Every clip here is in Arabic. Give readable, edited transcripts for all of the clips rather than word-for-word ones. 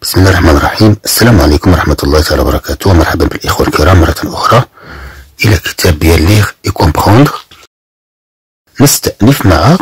بسم الله الرحمن الرحيم. السلام عليكم ورحمة الله تعالى وبركاته، ومرحبا بالإخوة الكرام مرة أخرى إلى كتاب بيان ليغ إي كومبخوندغ. نستأنف مع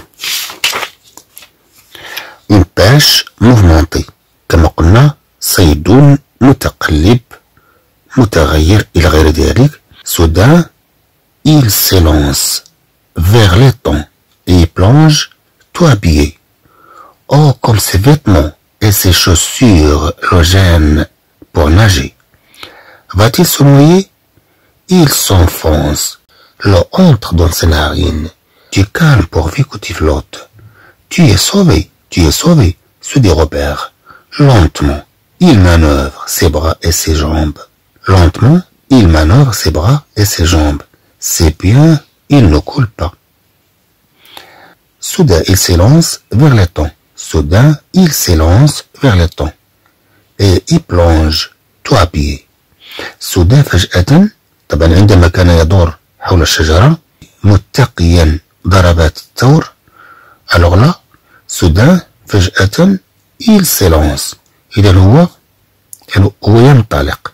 اون باج موفمونتي، كما قلنا صيد متقلب متغير إلى غير ذلك. Soudain, il s'élance vers l'étang et plonge tout habillé. Oh, comme ses vêtements et ses chaussures le gênent pour nager. Va-t-il se noyer? Il s'enfonce. L'eau entre dans ses narines. Tu calmes pourvu que tu flottes. Tu es sauvé, se dit Robert. Lentement, il manœuvre ses bras et ses jambes. Lentement, il manœuvre ses bras et ses jambes. C'est bien, il ne coule pas. Soudain, il s'élance vers l'étang. Soudain, il s'élance vers l'étang et il plonge tout habillé. soudain فجأة، طبعا عندما كان يدور حول الشجرة متقيا ضربات الثور، alors là soudain فجأة il s'élance، إذا هو ينطلق.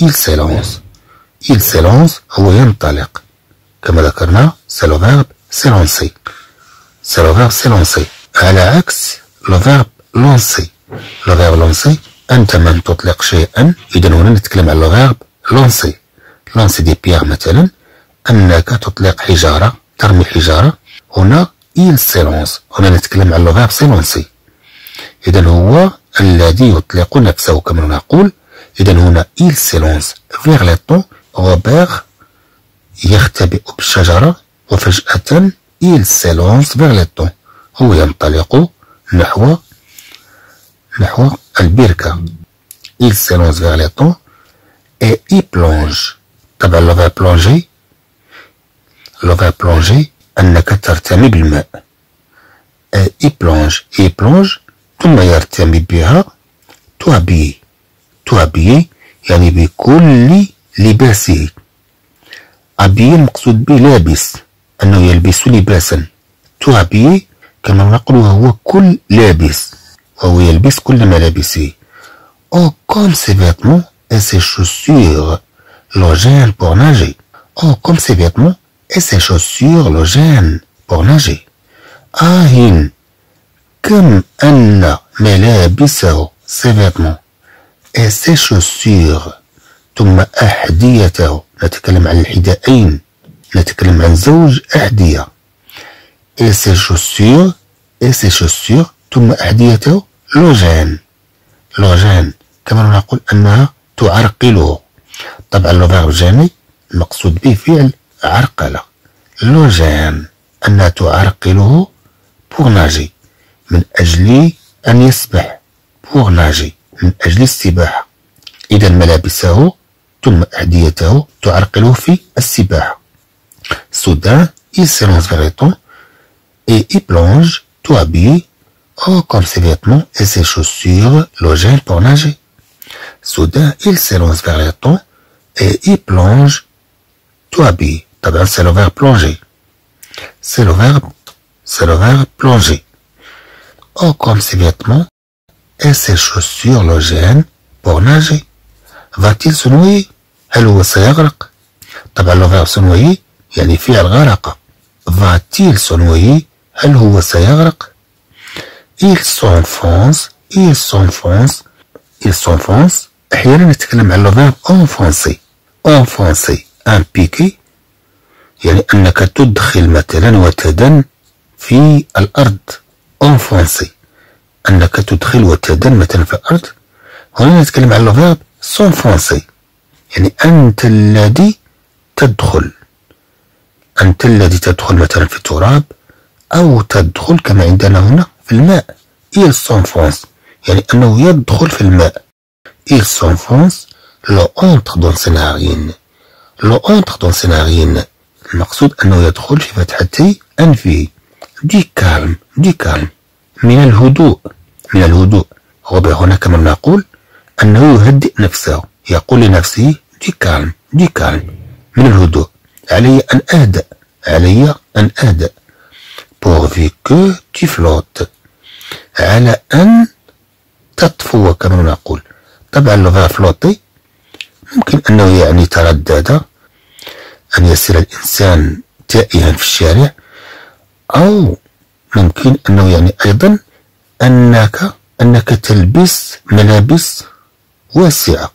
il s'élance هو ينطلق، كما ذكرنا c'est le verbe s'élancer. على عكس le verbe lancer. أنت تطلق شيئا، إذا هنا نتكلم عن le verbe lancer. lancer des pierres مثلا، أنك تطلق حجارة، ترمي حجارة. هنا il s'élance، هنا نتكلم عن le verbe s'élancer. إذا هو الذي يطلق نفسه كما نقول. إذا هنا il s'élance vers l'étang. روبير يختبئ بالشجرة، وفجأة il s'élance vers l'étang، هو ينطلق نحو البركة. il s'élance vers l'étang et il plonge. طبعا le verbe plonger أنك ترتمي بالماء. et il plonge ثم يرتمي بها tout habillé يعني بكل لباسه. habillé المقصود به لابس، أنه يلبس لباسا. tout habillé كما نقول هو كل لابس، وهو يلبس كل ملابسه. Oh, comme ses vêtements et ses chaussures le gênent pour nager. Oh, comme ses vêtements et ses chaussures le gênent pour nager. آه كم أن ملابسه ses vêtements et ses chaussures ثم أحذيته، نتكلم عن الحذائين، نتكلم عن زوج أحذية. et ses chaussures ثم أحذيته le gênent كما نقول أنها تعرقله. طبعا le verbe gêner المقصود به فعل عرقلة. le gêne أنها تعرقله pour nager، من أجل أن يسبح، pour nager من أجل السباحة. إذا ملابسه ثم أحذيته تعرقله في السباحة. soudain il s'élance vers l'étang et il plonge tout habillé. Oh, comme ses vêtements et ses chaussures le gênent pour nager. soudain il s'élance vers l'étang et il plonge tout habillé. طبعا c'est le verbe plonger. Oh, comme ses vêtements et ses chaussures le gênent pour nager. Va-t-il se noyer؟ هل هو سيغرق؟ طبعا le verbe se noyer يعني فعل غرق. Va-t-il se noyer؟ هل هو سيغرق؟ il s'enfonce أحيانا نتكلم عن le verbe enfoncer. impliquer يعني أنك تدخل مثلا وتدن في الأرض. enfoncer أنك تدخل وتدن مثلا في الأرض. هنا نتكلم عن le verbe s'enfoncer يعني أنت الذي تدخل مثلا في التراب، أو تدخل كما عندنا هنا في الماء. il s'enfonce يعني أنه يدخل في الماء. il s'enfonce. l'eau entre dans ses narines. المقصود أنه يدخل في فتحتي أنفه. du calme من الهدوء. هو هنا كما نقول أنه يهدئ نفسه، يقول لنفسه du calme من الهدوء. علي أن أهدأ pourvu que tu flottes، على أن تطفو كما نقول، طبعا لو فيرب فلوتي ممكن أنه يعني تردد، أن يسير الإنسان تائها في الشارع، أو ممكن أنه يعني أيضا أنك تلبس ملابس واسعة.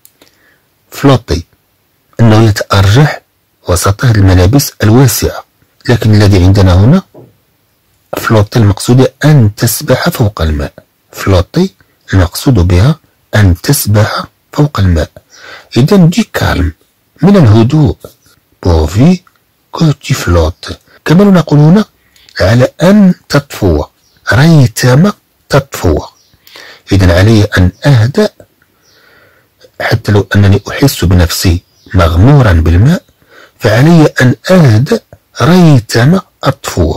فلوتي أنه يتأرجح وسط الملابس الواسعة، لكن الذي عندنا هنا فلوتي المقصود أن تسبح فوق الماء. فلوتي المقصود بها أن تسبح فوق الماء. إذا دي كالم من الهدوء، بورفي كو تي فلوت. كما نقول هنا على أن تطفو، ريتما تطفو. إذا علي أن أهدأ حتى لو أنني أحس بنفسي مغمورا بالماء، فعلي أن أهدأ ريتما أطفو.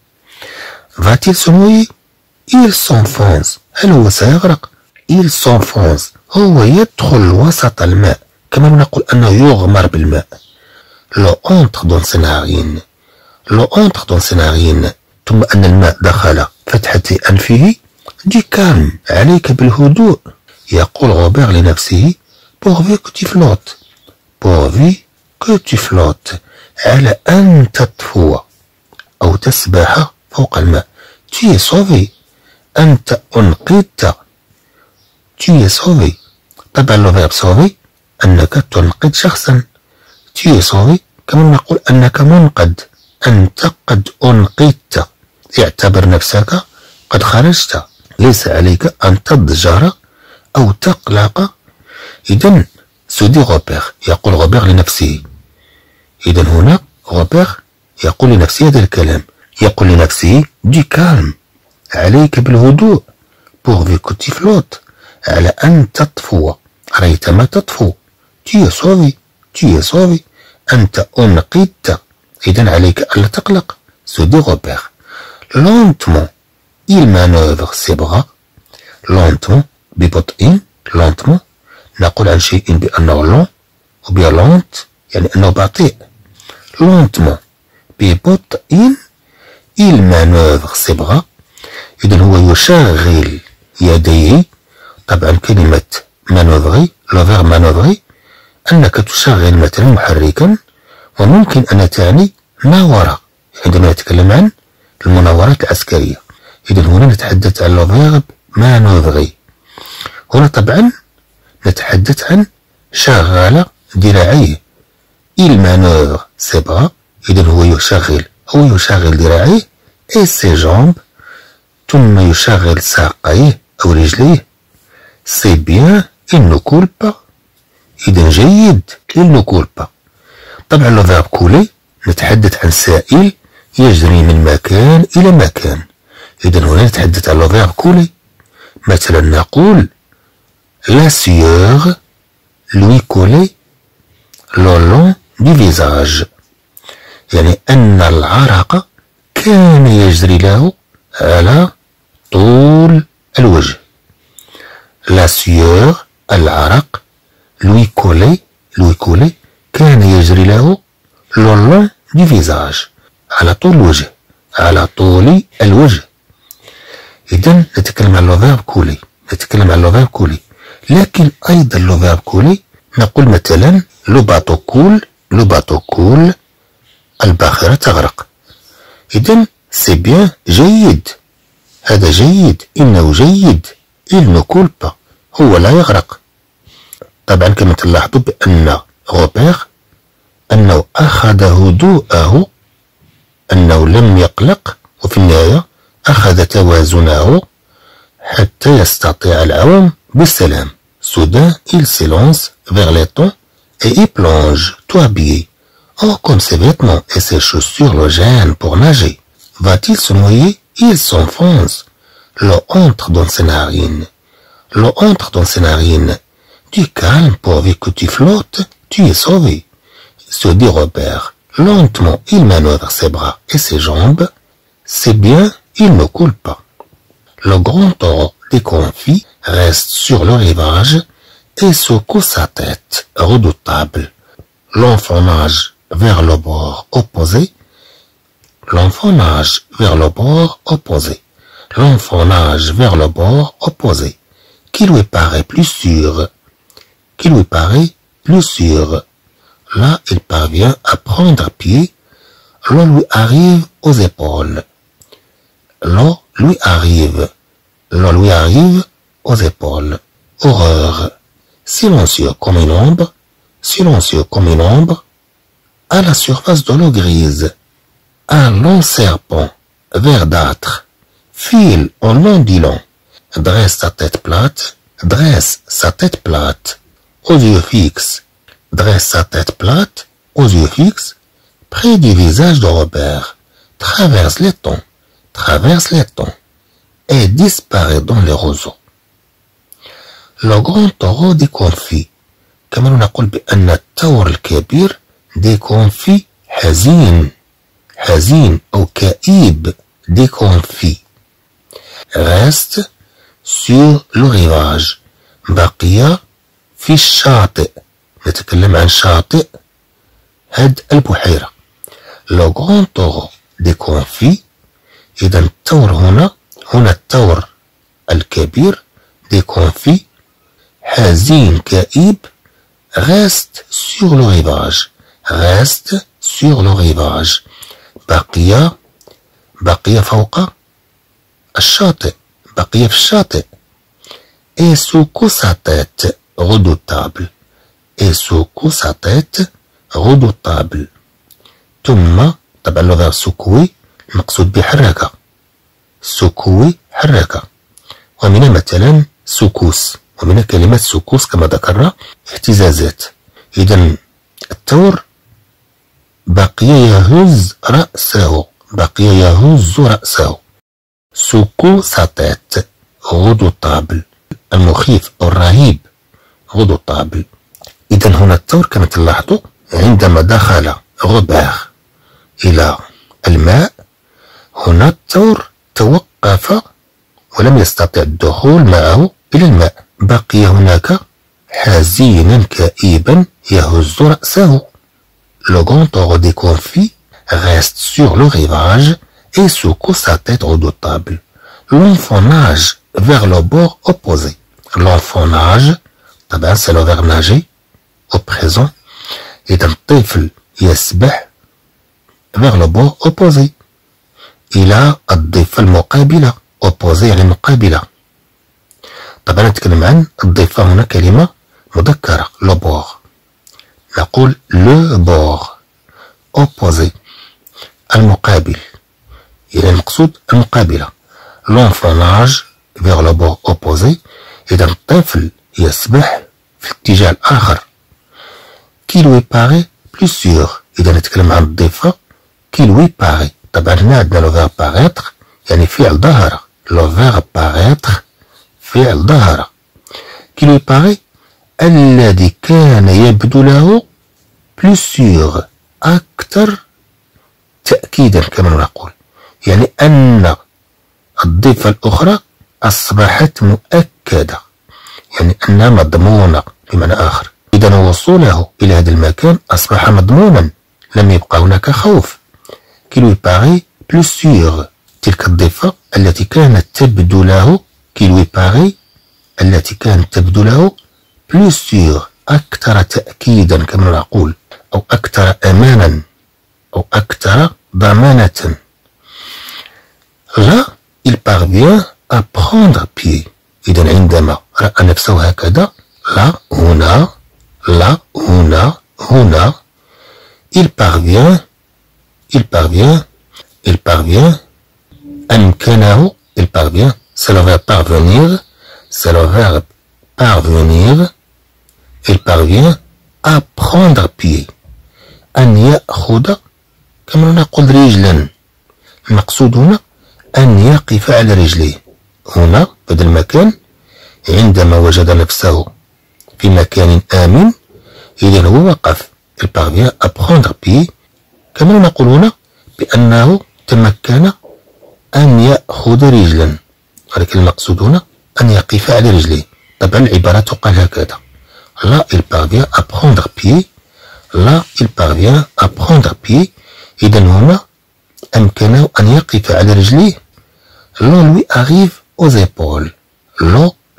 Va-t-il se mouiller? Il s'enfonce. هل هو سيغرق؟ Il s'enfonce. هو يدخل وسط الماء، كما نقول أنه يغمر بالماء. L'eau entre dans ses narines. L'eau entre dans ses narines. ثم أن الماء دخل فتحة أنفه. دي كالم، عليك بالهدوء. يقول غوبير لنفسه pourvu que tu flottes. pourvu que tu flottes. على أن تطفو أو تسبح فوق الماء. tu es sauvé. أنت أنقذت. tu es sauvé. طبعا لو فيرب sauvé أنك تنقذ شخصا. tu es sauvé كما نقول أنك منقذ، أنت قد أنقذت. اعتبر نفسك قد خرجت، ليس عليك أن تضجر أو تقلق. إذن سودي غوبير، يقول غوبير لنفسه. إذن هنا غوبير يقول لنفسه هذا الكلام، يقول لنفسه دي كالم، عليك بالهدوء. pourvu que tu flottes. على أن تطفو، ريتما تطفو. tu es sauvé. tu es sauvé. أنت أنقذت. إذن عليك ألا تقلق. سودي غوبير. lentement il manœuvre ses bras. lentement ببطء. lentement نقول عن شيء بأنه لون، وبيا لونت يعني أنه بطيء. lentement ببطء il manœuvre ses bras. إذن هو يشغل يديه. طبعا كلمة مانوفري، لو فيرب مانوفري، أنك تشغل مثلا محركا، وممكن أن تعني ناورة عندما نتكلم عن المناورات العسكرية. إذن هنا نتحدث عن لو فيرب مانوفري. هنا طبعا نتحدث عن شغل ذراعيه. il manœuvre ses bras. إذن هو يشغل ذراعيه et ses jambes. ثم يشغل ساقيه أو رجليه. c'est bien il ne coule pas. إذن جيد il ne coule pas. طبعا لو فيرب كولي نتحدث عن سائل يجري من مكان إلى مكان. إذن هنا نتحدث عن لو فيرب كولي. مثلا نقول la sueur lui coulait le long du visage. يعني أن العرق كان يجري له على طول الوجه. la sueur العرق lui coulait كان يجري له le long du visage على طول الوجه، على طول الوجه. إذن نتكلم عن لو فيرب كولي. لكن أيضا لو فيرب كولي نقول مثلا لو باتو كول الباخرة تغرق. إذن سي بيان جيد، هذا جيد، إنه جيد. il ne coule pas هو لا يغرق. طبعا كما تلاحظوا بأن غوبير أنه أخذ هدوءه، أنه لم يقلق، وفي النهاية أخذ توازنه حتى يستطيع العوم بالسلام. soudain il s'élance vers l'étang et y plonge tout habillé. Oh, comme ses vêtements et ses chaussures le gênent pour nager. Va-t-il se noyer? Il s'enfonce. L'eau entre dans ses narines. Du calme, pourvu que tu flottes, tu es sauvé. Se dit Robert. Lentement, il manœuvre ses bras et ses jambes. C'est bien, il ne coule pas. Le grand taureau déconfit reste sur le rivage et secoue sa tête, redoutable. L'enfant nage vers le bord opposé. L'enfant nage vers le bord opposé. qui lui paraît plus sûr. Qui lui paraît plus sûr. Là, il parvient à prendre pied. L'eau lui arrive aux épaules. L'eau lui arrive. L'eau lui arrive aux épaules. Horreur. Silencieux comme une ombre. Silencieux comme une ombre. À la surface de l'eau grise. Un long serpent verdâtre file en ondulant. Dresse sa tête plate. Dresse sa tête plate. Aux yeux fixes. Dresse sa tête plate. Aux yeux fixes. Près du visage de Robert. Traverse les temps. Traverse les temps. Et disparaît dans les roseaux. Le grand taureau déconfit. كما نقول بأن الثور الكبير déconfit حزين. حزين أو كئيب. déconfit. Reste sur le rivage. بقي في الشاطئ. نتكلم عن شاطئ هاد البحيرة. Le grand taureau déconfit. إذا الثور هنا الثور الكبير déconfit. حزين كئيب. Reste sur le rivage. Reste sur le rivage. بقي فوق الشاطئ. بقي في الشاطئ. Et secoue sa tête redoutable. Et secoue sa tête redoutable. ثم طبعا لو verbe secouer المقصود بحركة. secouer حركة. ومن مثلا سكوس. ومن كلمة سكوس كما ذكرنا اهتزازات. إذا الثور بقي يهز رأسه. بقي يهز رأسه. secoue sa tête redoutable. المخيف أو الرهيب redoutable. إذا هنا الثور كما تلاحظوا عندما دخل روبير إلى الماء هنا الثور توقف ولم يستطع الدخول معه إلى الماء. بقي هناك حزينا كئيبا يهز رأسه. Le grand taureau déconfit reste sur le rivage et secoue sa tête redoutable. L'enfant nage vers le bord opposé. L'enfant nage, c'est le verbe nager au présent. إذا الطفل يسبح vers le bord opposé. إلى الضفة المقابلة. opposé يعني مقابلة. طبعا نتكلم عن الضفة هنا كلمة مذكرة. le bord. نقول le bord. opposé. المقابل. يعني المقصود المقابلة. l'enfant nage vers le bord opposé. إذا الطفل يسبح في الاتجاه الآخر. qui lui paraît plus sûr. إذا نتكلم عن الضفة qui lui paraît. طبعا هنا عندنا le verbe paraître يعني فعل ظهر. le verbe paraître فعل ظهر. qui lui paraît الذي كان يبدو له plus sûr. أكثر تأكيدا كما نقول. يعني أن الضفة الأخرى أصبحت مؤكدة. يعني أنها مضمونة بمعنى آخر. إذا وصوله إلى هذا المكان أصبح مضمونا. لم يبقى هناك خوف. qui lui paraît plus sûr. تلك الضفة التي كانت تبدو له qui lui paraît التي كانت تبدو له plus sûr. أكثر تأكيدا كما نقول أو أكثر أمانا أو أكثر ضمانة. Là, il parvient à prendre pied. إذا عندما رأى نفسه هكذا là هنا il parvient أمكنه. il parvient c'est le verbe parvenir. c'est le verbe parvenir. il parvient à prendre pied. أن يأخذ كما نقول رجلا. المقصود هنا أن يقف على رجليه. هنا في هذا المكان عندما وجد نفسه في مكان آمن إذا هو وقف. il parvient à prendre pied. كما نقول هنا بأنه تمكن أن يأخذ رجلا. ولكن المقصود هنا أن يقف على رجليه. طبعا العبارة تقال هكذا. là il parvient à prendre pied. là il parvient à prendre pied. إذا هنا أمكنه أن يقف على رجليه. l'eau lui arrive aux épaules. l'eau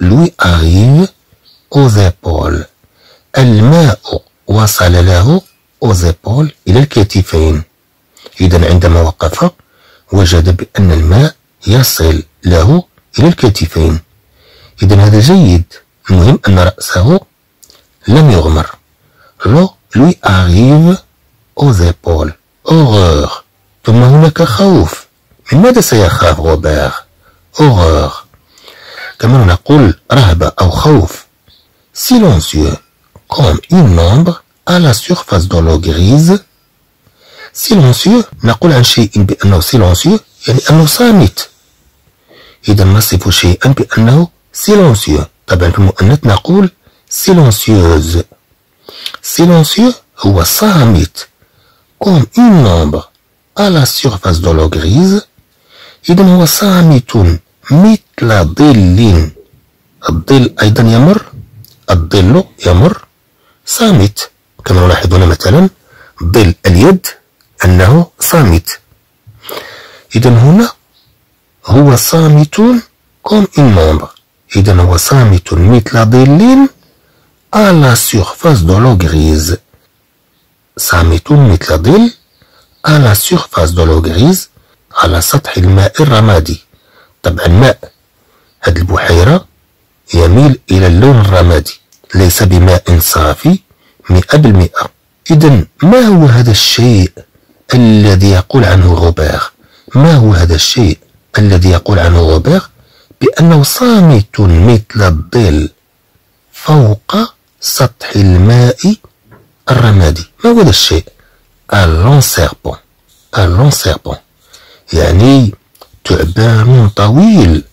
lui arrive aux épaules. الماء وصل له aux épaules إلى الكتفين. إذا عندما وقف وجد بأن الماء يصل له إلى الكتفين. إذا هذا جيد. المهم أن رأسه لم يغمر. l'eau lui arrive aux épaules. horreur. ثم هناك خوف. من ماذا سيخاف روبير؟ horreur. كما نقول رهبة أو خوف. silencieux comme une ombre à la surface de l'eau grise. silencieux نقول عن شيء بأنه silencieux يعني أنه صامت. إذا نصف شيئا بأنه silencieux. طبعا في المؤنث نقول silencieuse. silencieux هو صامت comme une ombre à la surface de l'eau grise. إذا هو صامت مثل ظل. الظل أيضا يمر. الظل يمر صامت. كما نلاحظ هنا مثلا ظل اليد أنه صامت. إذا هنا هو صامت comme une ombre. إذا هو صامت مثل ظل à la surface de l'eau grise. صامت مثل ظل à la surface de l'eau grise على سطح الماء الرمادي. طبعا الماء هذه البحيرة يميل إلى اللون الرمادي ليس بماء صافي 100%. إذا ما هو هذا الشيء الذي يقول عنه روبير؟ ما هو هذا الشيء الذي يقول عنه روبير بأنه صامت مثل الظل فوق سطح الماء الرمادي؟ ما هو هذا الشيء؟ اللون سيربون يعني تعبان طويل.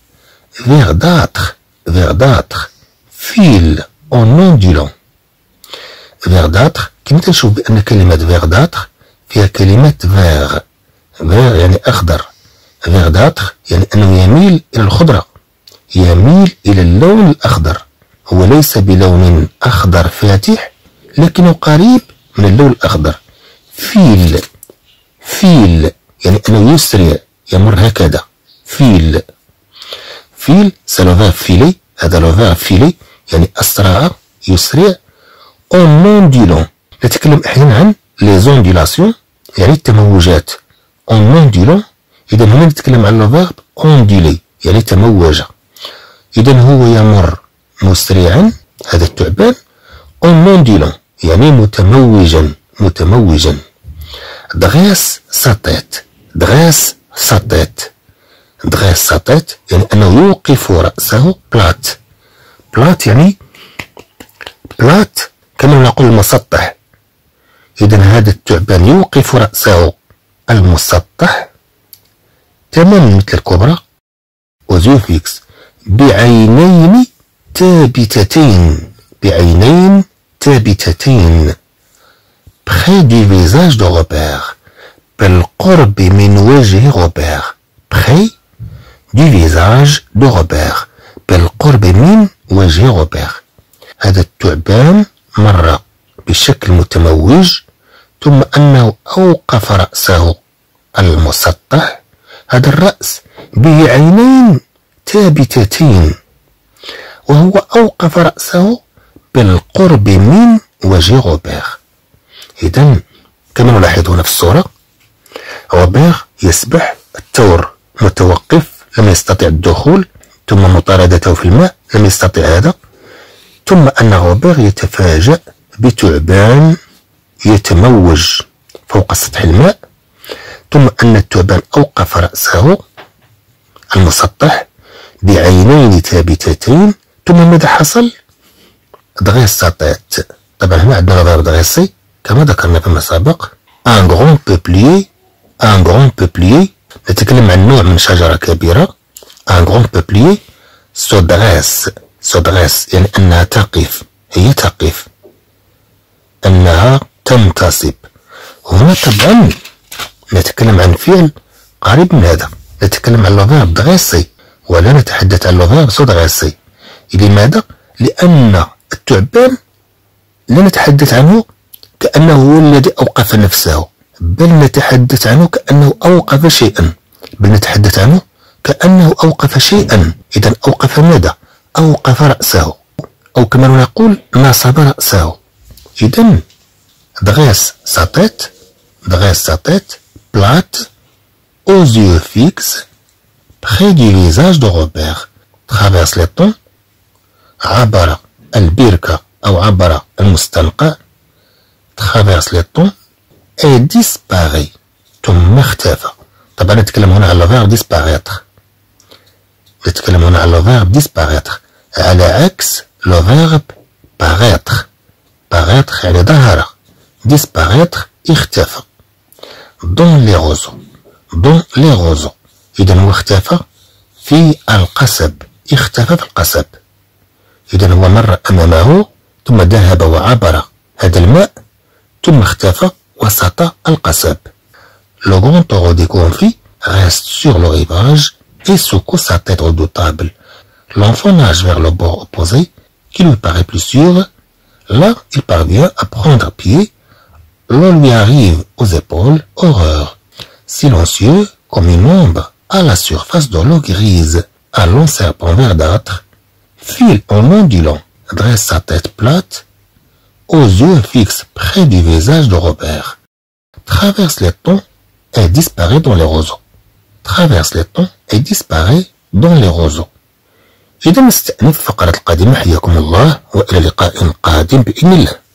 verdâtre fil en ondulant. verdâtre كما تنشوف بأن كلمة verdâtre فيها كلمة vert يعني أخضر. verdâtre يعني أنه يميل إلى الخضرة، يميل إلى اللون الأخضر. هو ليس بلون أخضر فاتح لكنه قريب من اللون الأخضر. فيل يعني أنه يسرع يمر هكذا. فيل c'est le verbe filer. هذا le verbe filer يعني أسرع يسرع. en ondulant نتكلم أحيانا عن les ondulations يعني التموجات. en ondulant إذا هنا نتكلم عن le verbe onduler يعني تموج. إذا هو يمر مسرعا هذا الثعبان en ondulant يعني متموجا. dresse sa tête يعني أنه يوقف رأسه بلات يعني بلات كما نقول المسطح. إذا هذا الثعبان يوقف رأسه المسطح تماما مثل الكبرى. وزوفيكس بعينين ثابتتين près du visage de Robert. بالقرب من وجه روبير. près du visage de Robert. بالقرب من وجه روبير. هذا الثعبان مر بشكل متموج ثم أنه أوقف رأسه المسطح. هذا الرأس به عينين ثابتتين وهو أوقف رأسه بالقرب من وجه روبير. إذا كما نلاحظ هنا في الصورة روبير يسبح، الثور متوقف لم يستطع الدخول، ثم مطاردته في الماء لم يستطع هذا، ثم أن روبير يتفاجأ بثعبان يتموج فوق سطح الماء، ثم أن الثعبان أوقف رأسه المسطح بعينين ثابتتين. ثم ماذا حصل؟ دغيس ساطيت. طبعا هنا عندنا غير دغيسي كما ذكرنا فيما سبق. ان غرون بوبليي نتكلم عن نوع من شجرة كبيرة. ان غرون بوبليي سودغيس يعني أنها تقف، هي تقف، أنها تنتصب. هنا طبعا نتكلم عن فعل قريب من هذا، نتكلم عن لوفيرب دغيسي ولا نتحدث عن لوفيرب سودغيسي. لماذا؟ لأن الثعبان لا نتحدث عنه كأنه هو الذي أوقف نفسه، بل نتحدث عنه كأنه أوقف شيئا، إذا أوقف ماذا؟ أوقف رأسه، أو كما نقول نصب رأسه. إذن dresse sa tête plate aux yeux fixes près du visage de Robert. Traverse les temps. عبر البركة أو عبر المستنقع. traverse les temps et disparaît. ثم اختفى. طبعا نتكلم هنا على verbe disparaître. نتكلم هنا على verbe disparaître على عكس le verbe paraître. paraître يعني ظهر. disparaître اختفى. dans les roseaux. dans les roseaux. إذا هو اختفى في القصب. اختفى في القصب. إذا هو مر أمامه ثم ذهب وعبر هذا الماء ثم اختفى وسط القصب. Le grand taureau déconfit reste sur le rivage et secoue sa tête redoutable. L'enfant nage vers le bord opposé qui lui paraît plus sûr. Là, il parvient à prendre pied. L'eau lui arrive aux épaules. Horreur. Silencieux comme une ombre à la surface de l'eau grise. Un long serpent verdâtre file en ondulant, dresse sa tête plate, aux yeux fixes près du visage de Robert. Traverse les temps et disparaît dans les roseaux. traverse les temps et disparaît dans les roseaux. إذا نستأنف فقرة القادمة. حياكم الله وإلى لقاء قادم بإذن الله.